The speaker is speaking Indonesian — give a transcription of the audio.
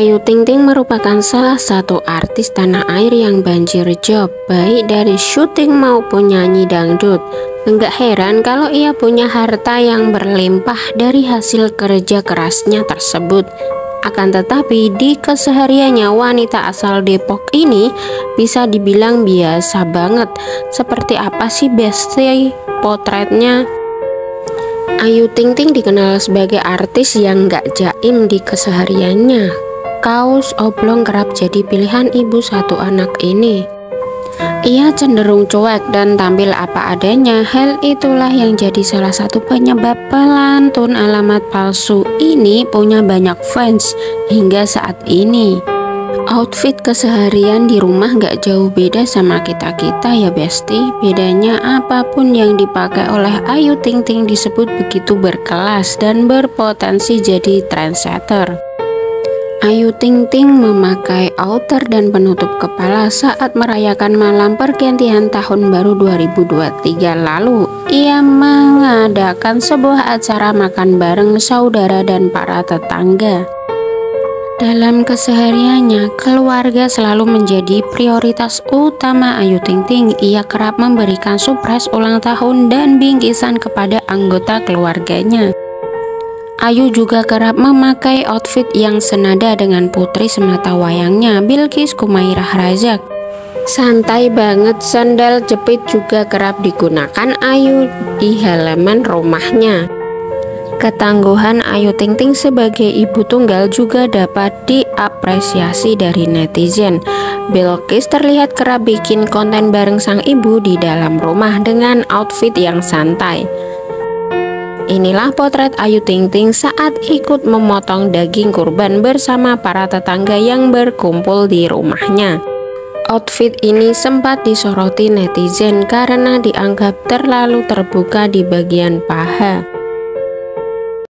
Ayu Ting Ting merupakan salah satu artis tanah air yang banjir job, baik dari syuting maupun nyanyi dangdut. Enggak heran kalau ia punya harta yang berlimpah dari hasil kerja kerasnya tersebut. Akan tetapi di kesehariannya wanita asal Depok ini bisa dibilang biasa banget. Seperti apa sih besti potretnya? Ayu Ting Ting dikenal sebagai artis yang gak jaim di kesehariannya. Kaos oblong kerap jadi pilihan ibu satu anak ini. Ia cenderung cuek dan tampil apa adanya. Hal itulah yang jadi salah satu penyebab pelantun alamat palsu ini punya banyak fans hingga saat ini. Outfit keseharian di rumah gak jauh beda sama kita-kita ya besti. Bedanya apapun yang dipakai oleh Ayu Ting Ting disebut begitu berkelas dan berpotensi jadi trendsetter. Ayu Ting Ting memakai outer dan penutup kepala saat merayakan malam pergantian tahun baru 2023 lalu. Ia mengadakan sebuah acara makan bareng saudara dan para tetangga. Dalam kesehariannya, keluarga selalu menjadi prioritas utama Ayu Ting Ting. Ia kerap memberikan surprise ulang tahun dan bingkisan kepada anggota keluarganya. Ayu juga kerap memakai outfit yang senada dengan putri sematawayangnya, Bilqis Kumairah Razak. Santai banget, sandal jepit juga kerap digunakan Ayu di halaman rumahnya. Ketangguhan Ayu Ting Ting sebagai ibu tunggal juga dapat diapresiasi dari netizen. Bilqis terlihat kerap bikin konten bareng sang ibu di dalam rumah dengan outfit yang santai. Inilah potret Ayu Ting Ting saat ikut memotong daging kurban bersama para tetangga yang berkumpul di rumahnya. Outfit ini sempat disoroti netizen karena dianggap terlalu terbuka di bagian paha.